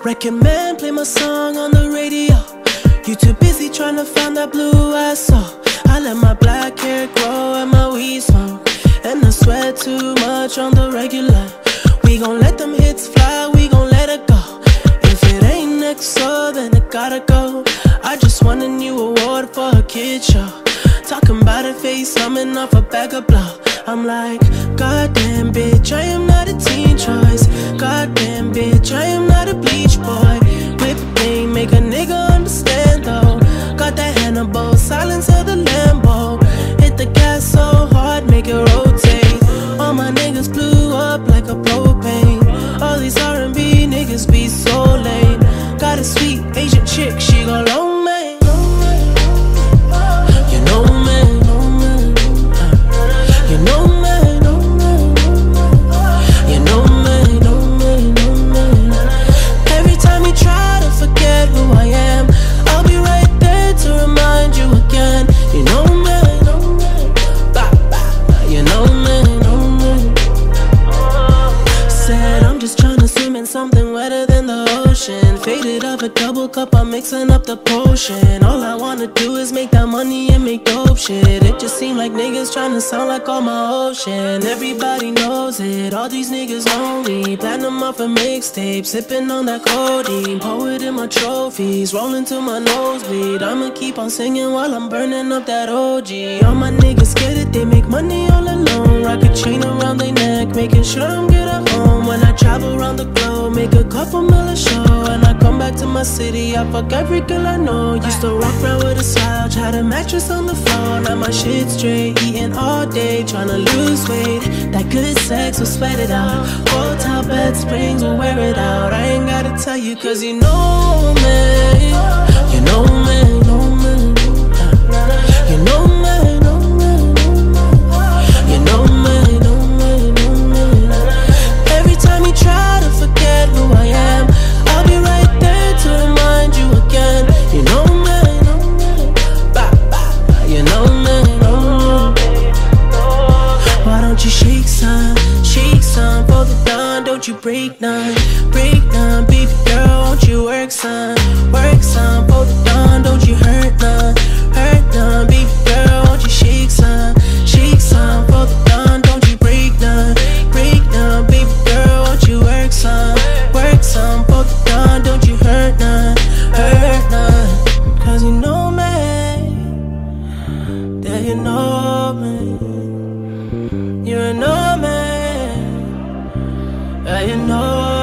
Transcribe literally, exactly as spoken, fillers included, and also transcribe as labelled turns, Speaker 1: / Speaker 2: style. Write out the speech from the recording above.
Speaker 1: Record man, play my song on the radio. You too busy trying to find that blue I saw. I let my black hair grow and my weed smoke, and I sweat too much on the regular. We gon' let them hits fly, we gon' let it go. If it ain't next, so then it gotta go. I just won a new award for a kid show. Talking about a face, coming off a bag of blow. I'm like, goddamn bitch, I am not a teen choice. Goddamn bitch, I am not a bleach boy. Whip thing, make a nigga understand though. Got that Hannibal, silence of the Lambo. Hit the gas so hard, make it rotate. All my niggas blew up like a propane. All these R and B niggas be so lame. Got a sweet Asian chick, she go long man. You know man, you know man, you know man, every time you try to forget who I am, I'll be right there to remind you again. You know man, you know man. Said I'm just tryna swim in something wetter than the ocean. Faded up a double cup, I'm mixing up the potion. All I wanna do is make that money and make dope shit. It just seem like niggas tryna sound like all my ocean. Everybody knows it, all these niggas know me. Platinum off a mixtape, sipping on that codeine. Poet in my trophies, rolling to my nosebleed. I'ma keep on singing while I'm burning up that O G. All my niggas get it, they make money all alone. Rock a chain around their neck, making sure I'm good at home. When I travel around the globe, make a couple mil a show. And I come back to my city, I fuck every girl I know. Used to walk around with a slouch, had a mattress on the floor. Now my shit straight, eating all day, tryna lose weight. That good sex will sweat it out. Hotel bed springs will wear it out. I ain't gotta tell you cause you know me. You know me, know me. You know me, know me. You know me, know me, know me. Every time you try to forget who I am, I'll be right there to remind you again. You know me, know me. You know me, know me. Why don't you shake some, shake some for the dawn? Don't you break none, break none. Baby girl, won't you work some, work some for the dawn? Don't you hurt none, hurt none. Baby girl, won't you shake some, shake some for the dawn? Don't you break none, break none. Baby girl, won't you work some, work some for the dawn? Don't you hurt none, hurt none. Cause you know me, that you know me. You know me, that you know